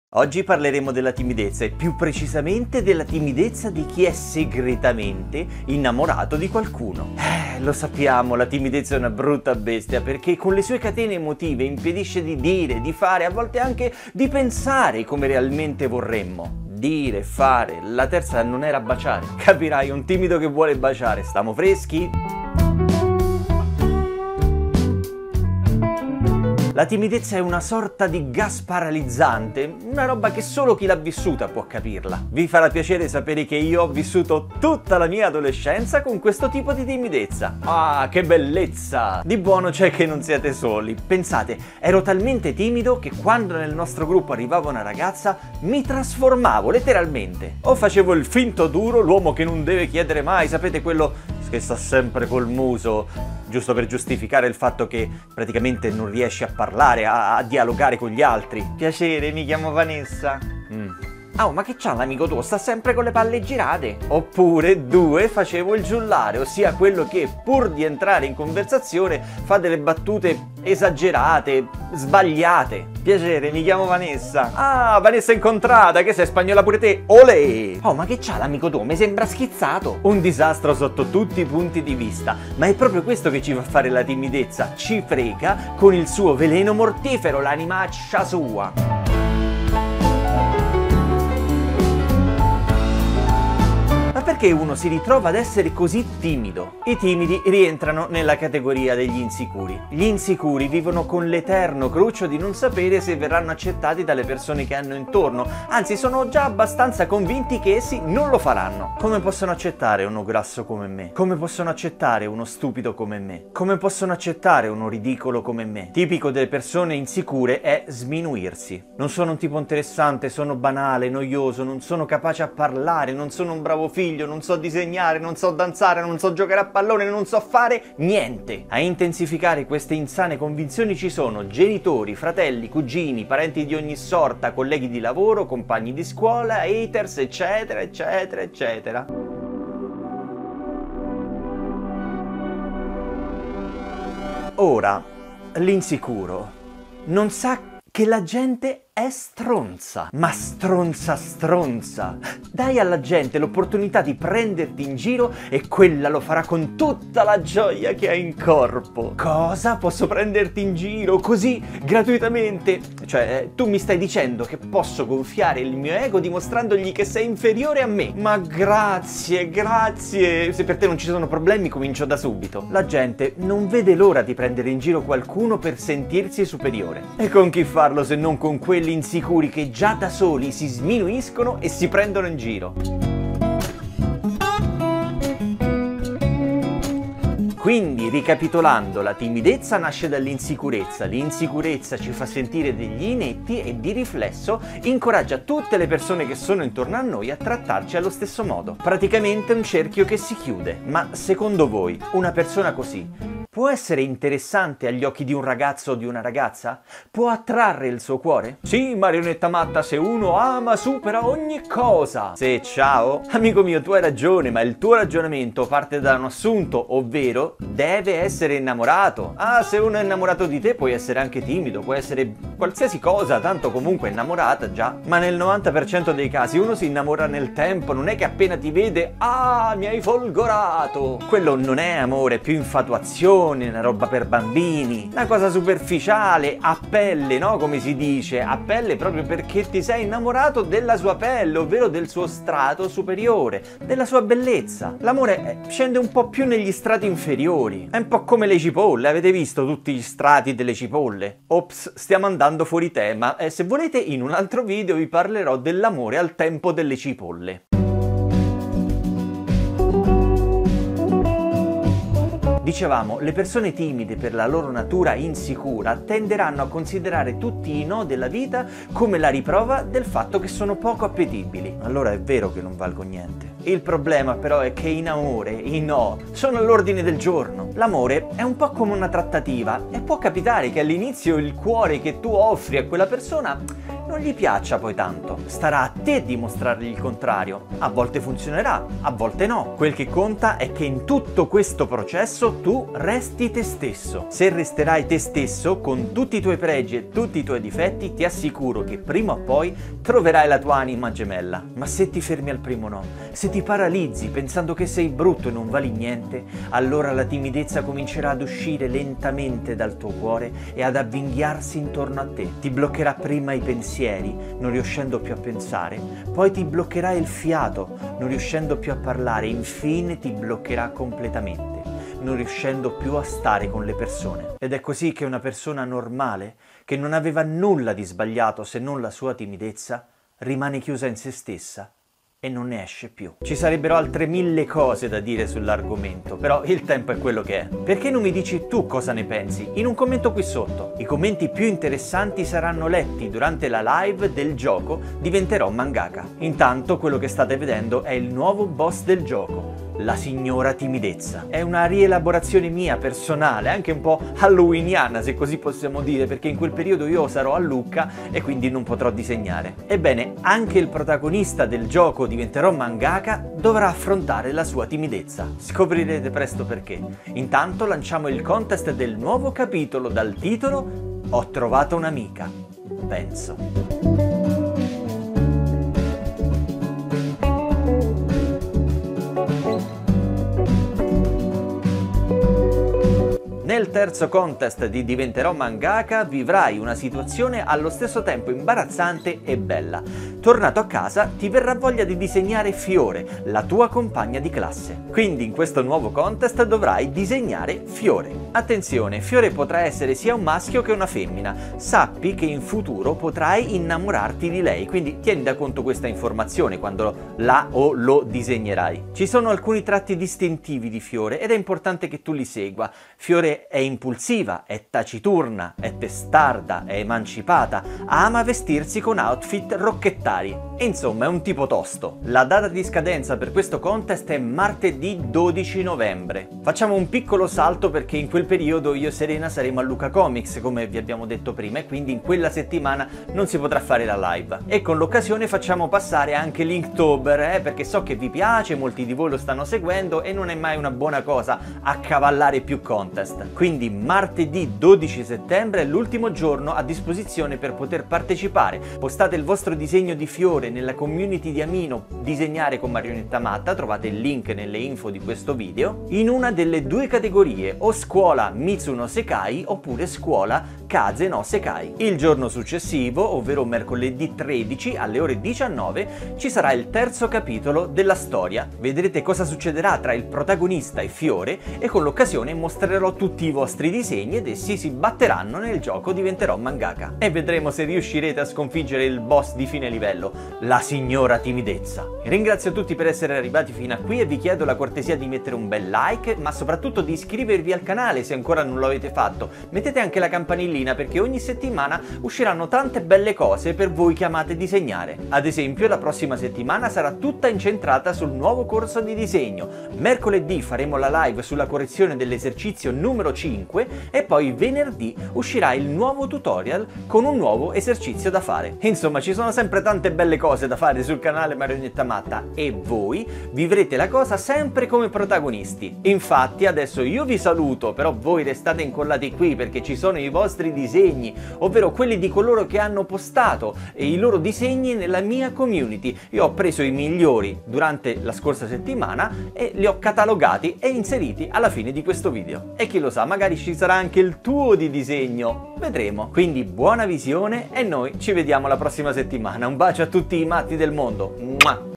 Oggi parleremo della timidezza e più precisamente della timidezza di chi è segretamente innamorato di qualcuno. Lo sappiamo, la timidezza è una brutta bestia perché con le sue catene emotive impedisce di dire, di fare, a volte anche di pensare come realmente vorremmo. Dire, fare, la terza non era baciare. Capirai, un timido che vuole baciare, stiamo freschi? La timidezza è una sorta di gas paralizzante, una roba che solo chi l'ha vissuta può capirla. Vi farà piacere sapere che io ho vissuto tutta la mia adolescenza con questo tipo di timidezza. Ah, che bellezza! Di buono c'è che non siete soli. Pensate, ero talmente timido che quando nel nostro gruppo arrivava una ragazza mi trasformavo letteralmente. O facevo il finto duro, l'uomo che non deve chiedere mai, sapete quello che sta sempre col muso, giusto per giustificare il fatto che praticamente non riesci a parlare, a dialogare con gli altri. Piacere, mi chiamo Vanessa. Oh, ma che c'ha l'amico tuo? Sta sempre con le palle girate. Oppure, due, facevo il giullare, ossia quello che pur di entrare in conversazione fa delle battute esagerate, sbagliate. Piacere, mi chiamo Vanessa. Ah, Vanessa incontrata, che sei spagnola pure te? Olè! Oh, ma che c'ha l'amico tuo? Mi sembra schizzato. Un disastro sotto tutti i punti di vista, ma è proprio questo che ci fa fare la timidezza. Ci frega con il suo veleno mortifero, l'animaccia sua. Ma perché uno si ritrova ad essere così timido? I timidi rientrano nella categoria degli insicuri. Gli insicuri vivono con l'eterno cruccio di non sapere se verranno accettati dalle persone che hanno intorno, anzi sono già abbastanza convinti che essi non lo faranno. Come possono accettare uno grasso come me? Come possono accettare uno stupido come me? Come possono accettare uno ridicolo come me? Tipico delle persone insicure è sminuirsi. Non sono un tipo interessante, sono banale, noioso, non sono capace a parlare, non sono un bravo figlio, non so disegnare, non so danzare, non so giocare a pallone, non so fare niente. A intensificare queste insane convinzioni ci sono genitori, fratelli, cugini, parenti di ogni sorta, colleghi di lavoro, compagni di scuola, haters, eccetera, eccetera, eccetera. Ora, l'insicuro non sa che la gente è stronza, ma stronza. Dai alla gente l'opportunità di prenderti in giro e quella lo farà con tutta la gioia che ha in corpo. Cosa? Posso prenderti in giro così gratuitamente? Cioè, tu mi stai dicendo che posso gonfiare il mio ego dimostrandogli che sei inferiore a me? Ma grazie. Se per te non ci sono problemi, comincio da subito. La gente non vede l'ora di prendere in giro qualcuno per sentirsi superiore. E con chi farlo se non con quelli insicuri che già da soli si sminuiscono e si prendono in giro. Quindi, ricapitolando, la timidezza nasce dall'insicurezza, l'insicurezza ci fa sentire degli inetti e di riflesso incoraggia tutte le persone che sono intorno a noi a trattarci allo stesso modo. Praticamente un cerchio che si chiude. Ma secondo voi, una persona così può essere interessante agli occhi di un ragazzo o di una ragazza? Può attrarre il suo cuore? Sì, marionetta matta, se uno ama supera ogni cosa. Se ciao, amico mio, tu hai ragione, ma il tuo ragionamento parte da un assunto, ovvero deve essere innamorato. Ah, se uno è innamorato di te puoi essere anche timido, puoi essere qualsiasi cosa, tanto comunque innamorata già. Ma nel 90% dei casi uno si innamora nel tempo, non è che appena ti vede, ah, mi hai folgorato. Quello non è amore, è più infatuazione, una roba per bambini, una cosa superficiale, a pelle, no? Come si dice, a pelle proprio perché ti sei innamorato della sua pelle, ovvero del suo strato superiore, della sua bellezza. L'amore scende un po' più negli strati inferiori, è un po' come le cipolle, avete visto tutti gli strati delle cipolle? Ops, stiamo andando fuori tema, se volete in un altro video vi parlerò dell'amore al tempo delle cipolle. Dicevamo, le persone timide per la loro natura insicura tenderanno a considerare tutti i no della vita come la riprova del fatto che sono poco appetibili. Allora è vero che non valgo niente. Il problema però è che in amore i no sono all'ordine del giorno. L'amore è un po' come una trattativa e può capitare che all'inizio il cuore che tu offri a quella persona non gli piaccia poi tanto. Starà a te dimostrargli il contrario. A volte funzionerà, a volte no. Quel che conta è che in tutto questo processo tu resti te stesso. Se resterai te stesso, con tutti i tuoi pregi e tutti i tuoi difetti, ti assicuro che prima o poi troverai la tua anima gemella. Ma se ti fermi al primo no, se ti paralizzi pensando che sei brutto e non vali niente, allora la timidezza comincerà ad uscire lentamente dal tuo cuore e ad avvinghiarsi intorno a te. Ti bloccherà prima i pensieri, non riuscendo più a pensare, poi ti bloccherà il fiato, non riuscendo più a parlare, infine ti bloccherà completamente, non riuscendo più a stare con le persone. Ed è così che una persona normale, che non aveva nulla di sbagliato se non la sua timidezza, rimane chiusa in se stessa e non ne esce più. Ci sarebbero altre 1000 cose da dire sull'argomento, però il tempo è quello che è. Perché non mi dici tu cosa ne pensi? In un commento qui sotto. I commenti più interessanti saranno letti durante la live del gioco Diventerò Mangaka. Intanto quello che state vedendo è il nuovo boss del gioco, la signora timidezza. È una rielaborazione mia personale, anche un po' halloweeniana se così possiamo dire, perché in quel periodo io sarò a Lucca e quindi non potrò disegnare. Ebbene, anche il protagonista del gioco Diventerò Mangaka dovrà affrontare la sua timidezza. Scoprirete presto perché. Intanto lanciamo il contest del nuovo capitolo dal titolo Ho trovato un'amica, penso. Nel terzo contest di Diventerò Mangaka vivrai una situazione allo stesso tempo imbarazzante e bella. Tornato a casa ti verrà voglia di disegnare Fiore, la tua compagna di classe. Quindi in questo nuovo contest dovrai disegnare Fiore. Attenzione, Fiore potrà essere sia un maschio che una femmina. Sappi che in futuro potrai innamorarti di lei, quindi tieni da conto questa informazione quando la o lo disegnerai. Ci sono alcuni tratti distintivi di Fiore ed è importante che tu li segua. Fiore è impulsiva, è taciturna, è testarda, è emancipata, ama vestirsi con outfit rocchettari. Insomma, è un tipo tosto. La data di scadenza per questo contest è martedì 12 novembre. Facciamo un piccolo salto perché in quel periodo io e Serena saremo a Lucca Comics, come vi abbiamo detto prima, e quindi in quella settimana non si potrà fare la live. E con l'occasione facciamo passare anche Linktober, perché so che vi piace, molti di voi lo stanno seguendo e non è mai una buona cosa accavallare più contest. Quindi martedì 12 settembre è l'ultimo giorno a disposizione per poter partecipare. Postate il vostro disegno di Fiore nella community di Amino Disegnare con Marionetta Matta, trovate il link nelle info di questo video, in una delle due categorie, o scuola Mitsuno Sekai oppure scuola Kaze no Sekai. Il giorno successivo, ovvero mercoledì 13 alle ore 19, ci sarà il terzo capitolo della storia. Vedrete cosa succederà tra il protagonista e Fiore e con l'occasione mostrerò tutti i vostri disegni ed essi si batteranno nel gioco Diventerò Mangaka. E vedremo se riuscirete a sconfiggere il boss di fine livello, la signora timidezza. Ringrazio tutti per essere arrivati fino a qui e vi chiedo la cortesia di mettere un bel like, ma soprattutto di iscrivervi al canale se ancora non lo avete fatto. Mettete anche la campanellina perché ogni settimana usciranno tante belle cose per voi che amate disegnare. Ad esempio, la prossima settimana sarà tutta incentrata sul nuovo corso di disegno. Mercoledì faremo la live sulla correzione dell'esercizio numero 5 e poi venerdì uscirà il nuovo tutorial con un nuovo esercizio da fare. Insomma, ci sono sempre tante belle cose da fare sul canale Marionetta Matta e voi vivrete la cosa sempre come protagonisti. Infatti adesso io vi saluto, però voi restate incollati qui perché ci sono i vostri disegni, ovvero quelli di coloro che hanno postato i loro disegni nella mia community. Io ho preso i migliori durante la scorsa settimana e li ho catalogati e inseriti alla fine di questo video. E chi lo sa, magari ci sarà anche il tuo di disegno, vedremo. Quindi buona visione e noi ci vediamo la prossima settimana. Un bacio a tutti i matti del mondo. Mua!